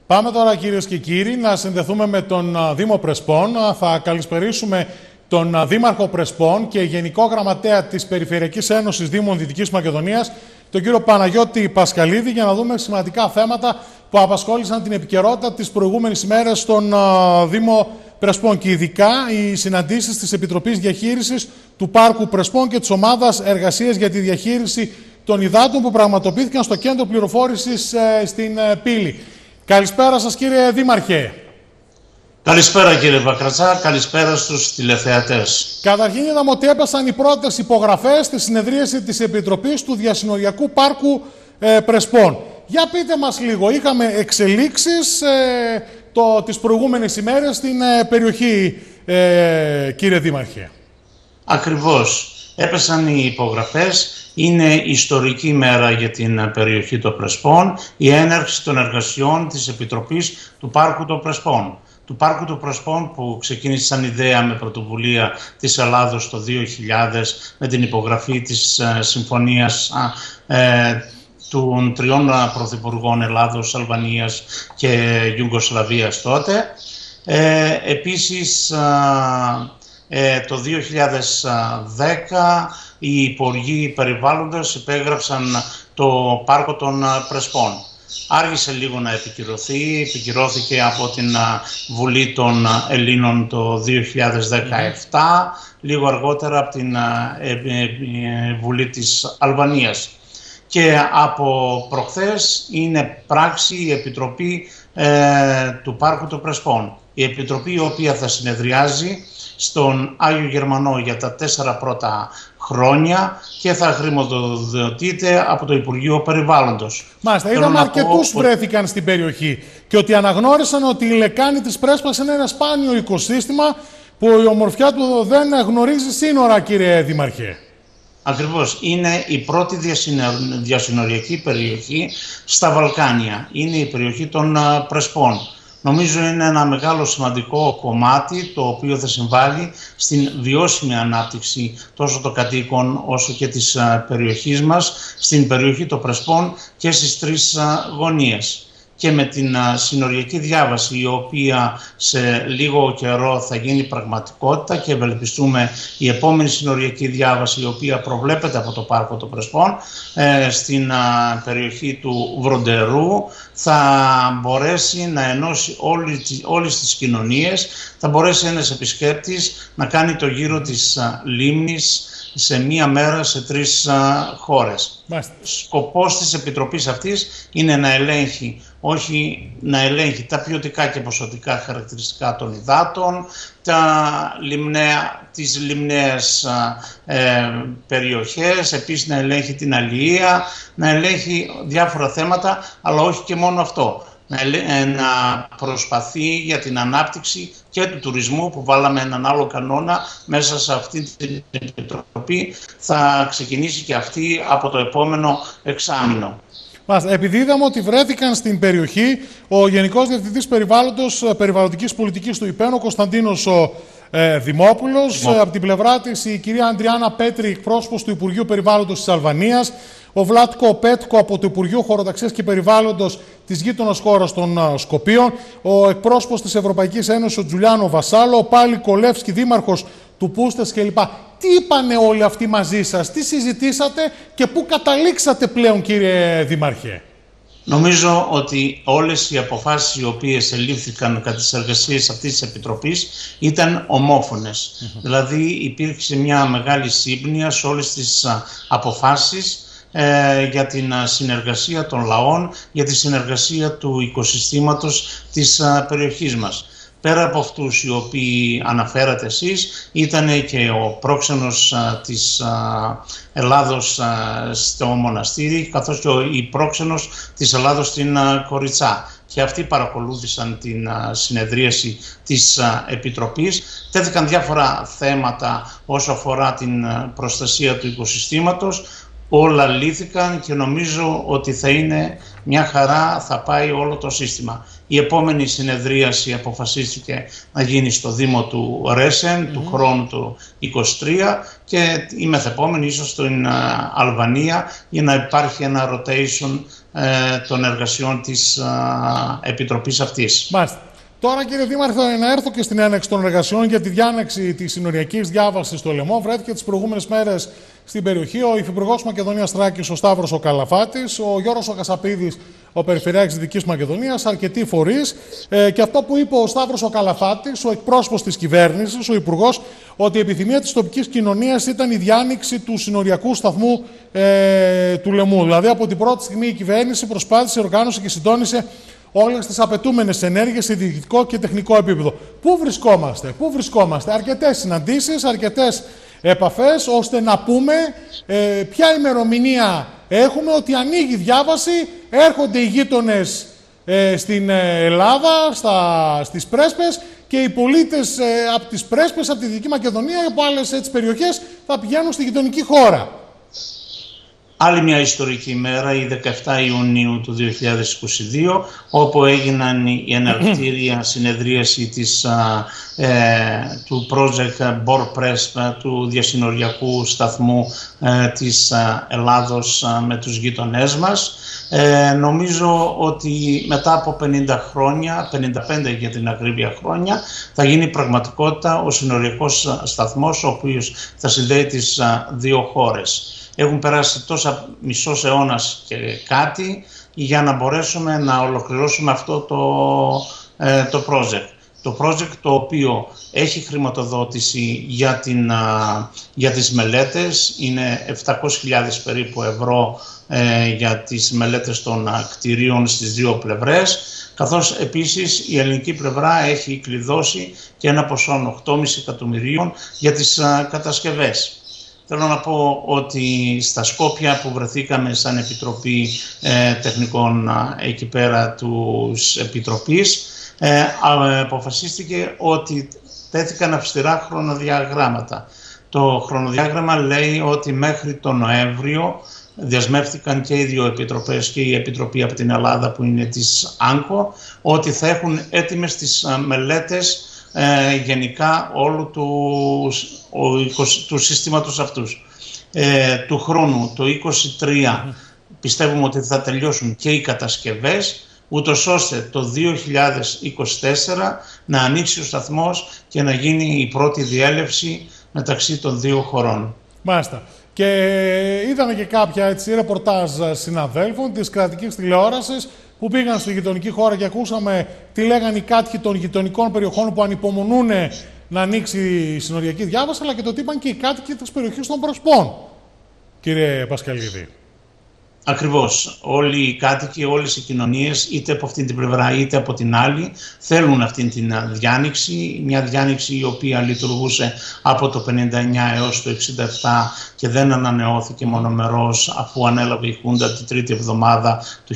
Πάμε τώρα, κυρίες και κύριοι, να συνδεθούμε με τον Δήμο Πρεσπών. Θα καλησπερίσουμε τον Δήμαρχο Πρεσπών και Γενικό Γραμματέα της Περιφερειακής Ένωσης Δήμων Δυτικής Μακεδονίας, τον κύριο Παναγιώτη Πασχαλίδη, για να δούμε σημαντικά θέματα που απασχόλησαν την επικαιρότητα τις προηγούμενες ημέρες στον Δήμο Πρεσπών και ειδικά οι συναντήσεις της Επιτροπής Διαχείρισης του Πάρκου Πρεσπών και της Ομάδας Εργασίας για τη Διαχείριση των Υδάτων που πραγματοποιήθηκαν στο Κέντρο Πληροφόρησης στην Πύλη. Καλησπέρα σας, κύριε Δήμαρχε. Καλησπέρα, κύριε Βακρατσά, καλησπέρα στους τηλεθεατές. Καταρχήν είδαμε ότι έπεσαν οι πρώτες υπογραφές στη συνεδρίαση της Επιτροπής του Διασυνοριακού Πάρκου Πρεσπών. Για πείτε μας λίγο, είχαμε εξελίξεις τις προηγούμενες ημέρες στην περιοχή, κύριε Δήμαρχε. Ακριβώς. Έπεσαν οι υπογραφές. Είναι ιστορική μέρα για την περιοχή των Πρεσπών, η έναρξη των εργασιών της Επιτροπής του Πάρκου των Πρεσπών. Του Πάρκου των Πρεσπών που ξεκίνησε σαν ιδέα με πρωτοβουλία της Ελλάδος το 2000 με την υπογραφή της συμφωνίας των τριών πρωθυπουργών Ελλάδος, Αλβανίας και Ιουγκοσλαβίας τότε. Επίσης το 2010 οι Υπουργοί Περιβάλλοντος υπέγραψαν το Πάρκο των Πρεσπών. Άργησε λίγο να επικυρωθεί, επικυρώθηκε από την Βουλή των Ελλήνων το 2017, λίγο αργότερα από την Βουλή της Αλβανίας. Και από προχθές είναι πράξη η Επιτροπή του Πάρκου των Πρεσπών. Η Επιτροπή η οποία θα συνεδριάζει στον Άγιο Γερμανό για τα 4 πρώτα χρόνια και θα χρηματοδοτείται από το Υπουργείο Περιβάλλοντος. Μάλιστα, είδαμε αρκετούς βρέθηκαν στην περιοχή και ότι αναγνώρισαν ότι η λεκάνη της Πρέσπας είναι ένα σπάνιο οικοσύστημα που η ομορφιά του δεν γνωρίζει σύνορα, κύριε Δήμαρχε. Ακριβώς. Είναι η πρώτη διασυνοριακή περιοχή στα Βαλκάνια. Είναι η περιοχή των Πρεσπών. Νομίζω είναι ένα μεγάλο σημαντικό κομμάτι το οποίο θα συμβάλλει στην βιώσιμη ανάπτυξη τόσο των κατοίκων όσο και της περιοχής μας, στην περιοχή των Πρεσπών και στις 3 γωνίες. Και με την συνοριακή διάβαση η οποία σε λίγο καιρό θα γίνει πραγματικότητα και ευελπιστούμε η επόμενη συνοριακή διάβαση η οποία προβλέπεται από το Πάρκο των Πρεσπών στην περιοχή του Βροντερού θα μπορέσει να ενώσει όλες τις κοινωνίες, θα μπορέσει ένας επισκέπτης να κάνει το γύρο της λίμνης σε μία μέρα σε 3 χώρες. Σκοπός της Επιτροπής αυτής είναι να ελέγχει, όχι να ελέγχει τα ποιοτικά και ποσοτικά χαρακτηριστικά των υδάτων, τις λιμναίες περιοχές, επίσης να ελέγχει την αλληλεία, να ελέγχει διάφορα θέματα, αλλά όχι και μόνο αυτό. Να προσπαθεί για την ανάπτυξη και του τουρισμού που βάλαμε έναν άλλο κανόνα μέσα σε αυτή την Επιτροπή. Θα ξεκινήσει και αυτή από το επόμενο εξάμηνο. Επειδή είδαμε ότι βρέθηκαν στην περιοχή ο Γενικός Διευθυντής Περιβαλλοντικής Πολιτικής του ΥΠΕΝ, ο Κωνσταντίνος Δημόπουλος, από την πλευρά της η κυρία Αντριάννα Πέτρη, εκπρόσωπος του Υπουργείου Περιβάλλοντος της Αλβανίας, ο Βλάτκο Πέτκο από το Υπουργείο Χωροταξίας και Περιβάλλοντος της γείτονας χώρας των Σκοπίων, ο εκπρόσωπος της Ευρωπαϊκής Ένωσης, ο Τζουλιάνο Βασάλο, ο Πάλι Κολεύσκι, δήμαρχος του Πούστες κλπ. Τι είπανε όλοι αυτοί μαζί σας, τι συζητήσατε και πού καταλήξατε πλέον, κύριε Δήμαρχε? Νομίζω ότι όλες οι αποφάσεις οι οποίες ελήφθηκαν κατά τις εργασίες αυτής της Επιτροπής ήταν ομόφωνες. Δηλαδή υπήρξε μια μεγάλη σύμπνοια σε όλες τις αποφάσεις για την συνεργασία των λαών, για τη συνεργασία του οικοσυστήματος της περιοχής μας. Πέρα από αυτούς οι οποίοι αναφέρατε εσείς, ήταν και ο πρόξενος της Ελλάδος στο μοναστήρι, καθώς και η πρόξενος της Ελλάδος στην Κοριτσά. Και αυτοί παρακολούθησαν την συνεδρίαση της Επιτροπής. Τέθηκαν διάφορα θέματα όσο αφορά την προστασία του οικοσυστήματος, όλα λύθηκαν και νομίζω ότι θα είναι μια χαρά, θα πάει όλο το σύστημα. Η επόμενη συνεδρίαση αποφασίστηκε να γίνει στο Δήμο του Ρέσεν του χρόνου του 2023 και η μεθεπόμενη ίσως στην Αλβανία για να υπάρχει ένα rotation των εργασιών της Επιτροπής αυτής. Μάλιστα. Τώρα, κύριε Δήμαρχε, να έρθω και στην έναρξη των εργασιών για τη διάνεξη της συνοριακής διάβασης στο Λαιμό. Βρέθηκε τις προηγούμενες μέρες στην περιοχή ο Υφυπουργός Μακεδονίας Θράκης, ο Σταύρος ο Καλαφάτης, ο Γιώργος ο Κασαπίδης, ο Περιφερειάρχης Δυτικής Μακεδονίας, αρκετοί φορείς. Και αυτό που είπε ο Σταύρος ο Καλαφάτης, ο εκπρόσωπος της κυβέρνησης, ο Υπουργός, ότι η επιθυμία της τοπικής κοινωνίας ήταν η διάνοιξη του συνοριακού σταθμού του Λαιμού. Δηλαδή, από την πρώτη στιγμή η κυβέρνηση προσπάθησε, οργάνωσε και συντόνισε όλες τις απαιτούμενες ενέργειες σε διοικητικό και τεχνικό επίπεδο. Πού βρισκόμαστε, αρκετές συναντήσεις, αρκετές επαφές, ώστε να πούμε ποια ημερομηνία έχουμε ότι ανοίγει διάβαση, έρχονται οι γείτονες στην Ελλάδα, στις Πρέσπες και οι πολίτες από τις Πρέσπες, από τη Δυτική Μακεδονία και από άλλες περιοχές θα πηγαίνουν στη γειτονική χώρα. Άλλη μια ιστορική ημέρα, η 17 Ιουνίου του 2022, όπου έγιναν η εναρκτήρια συνεδρίαση του project BORPRESP, του διασυνοριακού σταθμού της Ελλάδος με τους γείτονές μας. Νομίζω ότι μετά από 50 χρόνια, 55 για την ακρίβεια χρόνια, θα γίνει πραγματικότητα ο συνοριακός σταθμός, ο οποίος θα συνδέει τις δύο χώρες. Έχουν περάσει τόσα μισός αιώνας και κάτι για να μπορέσουμε να ολοκληρώσουμε αυτό το project. Το project το οποίο έχει χρηματοδότηση για τις μελέτες, είναι 700.000 περίπου ευρώ για τις μελέτες των κτηρίων στις δύο πλευρές, καθώς επίσης η ελληνική πλευρά έχει κλειδώσει και ένα ποσό 8,5 εκατομμυρίων για τις κατασκευές. Θέλω να πω ότι στα Σκόπια που βρεθήκαμε σαν Επιτροπή Τεχνικών εκεί πέρα τους Επιτροπής, αποφασίστηκε ότι τέθηκαν αυστηρά χρονοδιαγράμματα. Το χρονοδιάγραμμα λέει ότι μέχρι τον Νοέμβριο διασμεύτηκαν και οι δύο επιτροπές και η Επιτροπή από την Ελλάδα που είναι της ΆΝΚΟ, ότι θα έχουν έτοιμες τις μελέτες γενικά όλου του συστήματος αυτούς. Του χρόνου, το 2023, πιστεύουμε ότι θα τελειώσουν και οι κατασκευές, ούτως ώστε το 2024 να ανοίξει ο σταθμός και να γίνει η πρώτη διέλευση μεταξύ των δύο χωρών. Μάλιστα. Και είδαμε και κάποια ρεπορτάζ συναδέλφων της κρατικής τηλεόρασης που πήγαν στη γειτονική χώρα και ακούσαμε τι λέγανε οι κάτοικοι των γειτονικών περιοχών που ανυπομονούν να ανοίξει η συνοριακή διάβαση, αλλά και το τι είπαν και οι κάτοικοι της περιοχής των Πρεσπών, κύριε Πασχαλίδη. Ακριβώς. Όλοι οι κάτοικοι, όλες οι κοινωνίες, είτε από αυτή την πλευρά είτε από την άλλη, θέλουν αυτή την διάνοιξη. Μια διάνοιξη η οποία λειτουργούσε από το 59 έως το 67 και δεν ανανεώθηκε μονομερώς αφού ανέλαβε η Χούντα την τρίτη εβδομάδα του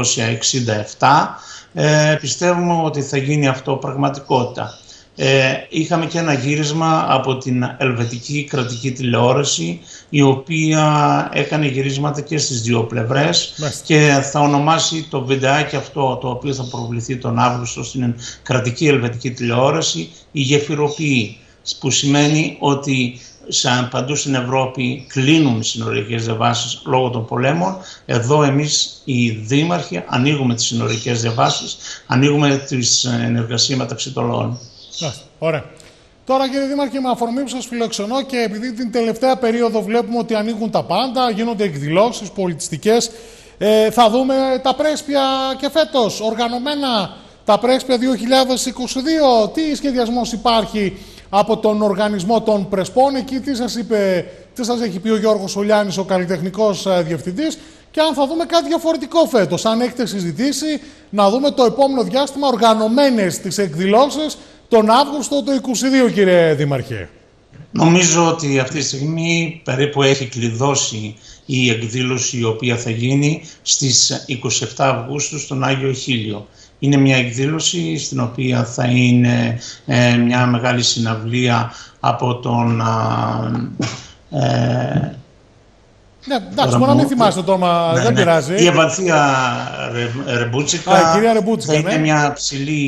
1967. Πιστεύουμε ότι θα γίνει αυτό πραγματικότητα. Είχαμε και ένα γύρισμα από την ελβετική κρατική τηλεόραση, η οποία έκανε γυρίσματα και στις δύο πλευρές και θα ονομάσει το βιντεάκι αυτό, το οποίο θα προβληθεί τον Αύγουστο στην κρατική ελβετική τηλεόραση, η γεφυροποιή, που σημαίνει ότι παντού στην Ευρώπη κλείνουν οι συνοριακές διαβάσεις λόγω των πολέμων. Εδώ εμείς οι δήμαρχοι ανοίγουμε τις συνοριακές διαβάσεις, ανοίγουμε τη συνεργασία μεταξύ των λαών. Ωραία. Τώρα, κύριε Δήμαρχε, με αφορμή που σας φιλοξενώ και επειδή την τελευταία περίοδο βλέπουμε ότι ανοίγουν τα πάντα, γίνονται εκδηλώσεις πολιτιστικές, θα δούμε τα πρέσπια και φέτος οργανωμένα, τα πρέσπια 2022. Τι σχεδιασμός υπάρχει από τον οργανισμό των Πρεσπών, εκεί τι σας έχει πει ο Γιώργος Ολιάνης, ο καλλιτεχνικός διευθυντής, και αν θα δούμε κάτι διαφορετικό φέτος, αν έχετε συζητήσει να δούμε το επόμενο διάστημα οργανωμένες τις εκδηλώσεις τον Αύγουστο του 2022, κύριε Δήμαρχε. Νομίζω ότι αυτή τη στιγμή περίπου έχει κλειδώσει η εκδήλωση η οποία θα γίνει στις 27 Αυγούστου στον Άγιο Χίλιο. Είναι μια εκδήλωση στην οποία θα είναι μια μεγάλη συναυλία από τον Ναι, εντάξει, μπορεί να μην θυμάστε το όνομα, δεν πειράζει. Η Ευανθία Ρεμπούτσικα. Κυρία Ρεμπούτσικα, είναι μια ψηλή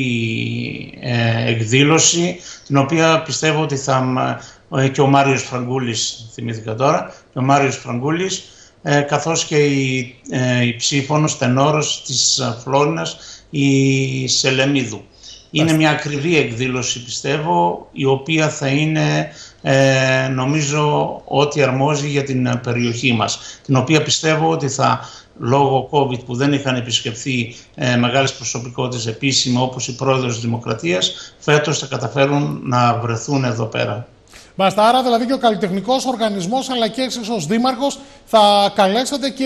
εκδήλωση, την οποία πιστεύω ότι θα. Και ο Μάριος Φραγκούλης, θυμήθηκα τώρα, και ο Μάριος Φραγκούλης, καθώς και η ψήφωνος τενόρος της Φλόρινας, η Σελεμίδου. Είναι μια ακριβή εκδήλωση, πιστεύω, η οποία θα είναι, νομίζω, ό,τι αρμόζει για την περιοχή μας, την οποία πιστεύω ότι θα, λόγω COVID που δεν είχαν επισκεφθεί μεγάλες προσωπικότητες επίσημα όπως η πρόεδρος της Δημοκρατίας, φέτος θα καταφέρουν να βρεθούν εδώ πέρα. Μάλιστα, άρα δηλαδή και ο καλλιτεχνικός οργανισμός αλλά και εσείς ως δήμαρχος θα καλέσατε και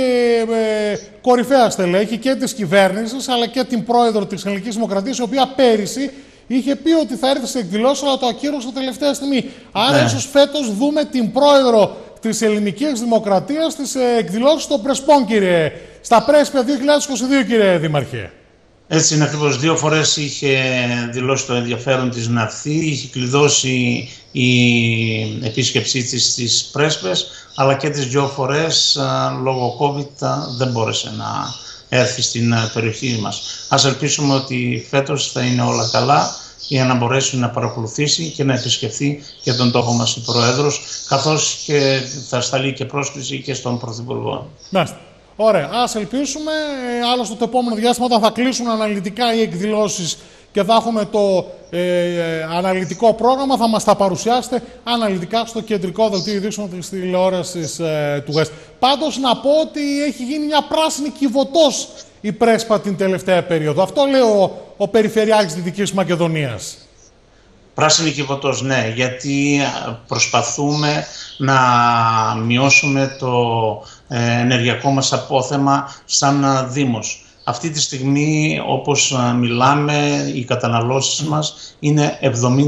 κορυφαία στελέχη και της κυβέρνησης αλλά και την πρόεδρο της Ελληνικής Δημοκρατίας, η οποία πέρυσι είχε πει ότι θα έρθει σε εκδηλώσεις, αλλά το ακύρωσε τελευταία στιγμή. Άρα ίσως φέτος δούμε την πρόεδρο της Ελληνικής Δημοκρατίας στις εκδηλώσεις των Πρεσπών, κύριε, στα Πρέσπια 2022, κύριε Δήμαρχε. Έτσι είναι ακριβώς. 2 φορές είχε δηλώσει το ενδιαφέρον της να έρθει, είχε κλειδώσει η επίσκεψή της στις Πρέσπες, αλλά και τις 2 φορές λόγω COVID δεν μπόρεσε να έρθει στην περιοχή μας. Ας ελπίσουμε ότι φέτος θα είναι όλα καλά για να μπορέσει να παρακολουθήσει και να επισκεφθεί και τον τόπο μας η Πρόεδρος, καθώς και θα σταλεί και πρόσκληση και στον Πρωθυπουργό. Μάλιστα. Ωραία. Ας ελπίσουμε. Άλλωστε το επόμενο διάστημα, όταν θα κλείσουν αναλυτικά οι εκδηλώσεις και θα έχουμε το αναλυτικό πρόγραμμα, θα μας τα παρουσιάσετε αναλυτικά στο κεντρικό δελτίο ειδήσεων της τηλεόρασης του West. Πάντως να πω ότι έχει γίνει μια πράσινη κυβωτός η Πρέσπα την τελευταία περίοδο. Αυτό λέει ο Περιφερειάρχης Δυτικής Μακεδονίας. Πράσινη κυβωτός, ναι, γιατί προσπαθούμε να μειώσουμε το ενεργειακό μας απόθεμα σαν Δήμος. Αυτή τη στιγμή, όπως μιλάμε, οι καταναλώσεις μας είναι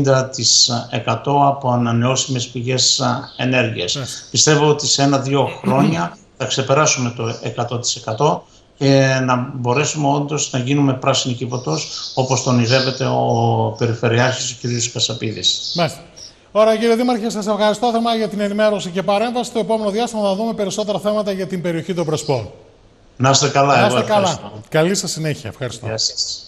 70% από ανανεώσιμες πηγές ενέργειας. Πιστεύω ότι σε 1-2 χρόνια θα ξεπεράσουμε το 100% και να μπορέσουμε όντως να γίνουμε πράσινη κυβωτός, όπως τον ονειρεύεται ο Περιφερειάρχης, ο κ. Κασαπίδης. Μάλιστα. Ωραία, κύριε Δήμαρχε, σας ευχαριστώ θερμά για την ενημέρωση και παρέμβαση. Το επόμενο διάστημα θα δούμε περισσότερα θέματα για την περιοχή των Πρεσπών. Να είστε καλά. Να είστε καλά. Καλή σας συνέχεια. Ευχαριστώ. Γεια σας.